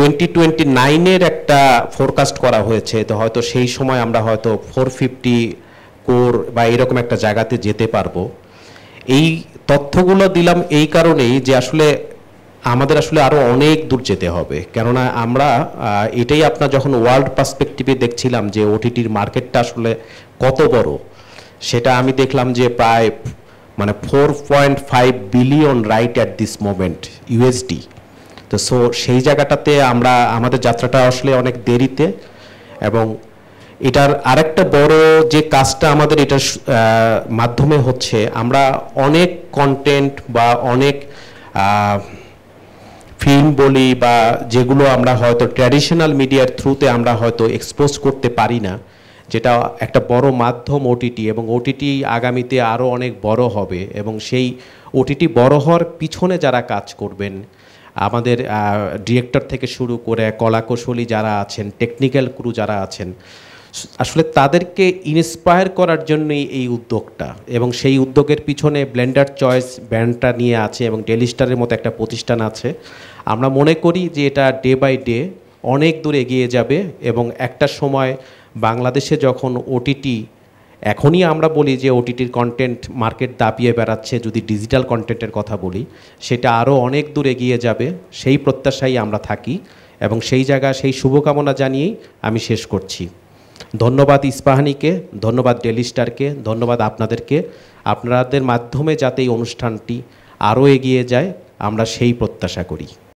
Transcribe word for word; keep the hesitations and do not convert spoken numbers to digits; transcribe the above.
Twenty twenty নাইনের একটা forecast করা হয়েছে, তো হয়তো সেই সময় আমরা হয়তো ফোর ফিফটি কোর বা এরকম একটা জায়গাতে যেতে পারবো। এই তথ্যগুলো দিলাম এই কারণেই যে আসলে আমাদের আসলে আরও অনেক দূর যেতে হবে, কেননা আমরা এটাই আপনার যখন ওয়ার্ল্ড পার্সপেক্টিভে দেখছিলাম যে ওটিটির মার্কেটটা আসলে কত বড়, সেটা আমি দেখলাম যে প্রায় মানে four point five billion right at this moment USD. তো সো সেই জায়গাটাতে আমরা আমাদের যাত্রাটা আসলে অনেক দেরিতে, এবং এটার আরেকটা বড় যে কাজটা আমাদের এটার মাধ্যমে হচ্ছে, আমরা অনেক কন্টেন্ট বা অনেক ফিল্ম বলি বা যেগুলো আমরা হয়তো ট্র্যাডিশনাল মিডিয়ার থ্রুতে আমরা হয়তো এক্সপোজ করতে পারি না, যেটা একটা বড় মাধ্যম ওটিটি, এবং ওটিটি আগামীতে আরও অনেক বড় হবে, এবং সেই ওটিটি বড় হওয়ার পিছনে যারা কাজ করবেন, আমাদের ডিরেক্টর থেকে শুরু করে কলাকুশলী যারা আছেন, টেকনিক্যাল ক্রু যারা আছেন, আসলে তাদেরকে ইন্সপায়ার করার জন্যই এই উদ্যোগটা, এবং সেই উদ্যোগের পিছনে ব্লেন্ডার চয়েস ব্র্যান্ডটা নিয়ে আছে এবং ডেইলি স্টারের মতো একটা প্রতিষ্ঠান আছে। আমরা মনে করি যে এটা ডে বাই ডে অনেক দূর এগিয়ে যাবে, এবং একটা সময় বাংলাদেশে যখন ওটিটি, এখনই আমরা বলি যে ওটিটির কন্টেন্ট মার্কেট দাপিয়ে বেড়াচ্ছে, যদি ডিজিটাল কন্টেন্টের কথা বলি, সেটা আরও অনেক দূর এগিয়ে যাবে, সেই প্রত্যাশাই আমরা থাকি, এবং সেই জায়গা সেই শুভকামনা জানিয়েই আমি শেষ করছি। ধন্যবাদ ইস্পাহানিকে, ধন্যবাদ ডেইলি স্টারকে, ধন্যবাদ আপনাদেরকে। আপনাদের মাধ্যমে যাতে এই অনুষ্ঠানটি আরও এগিয়ে যায়, আমরা সেই প্রত্যাশা করি।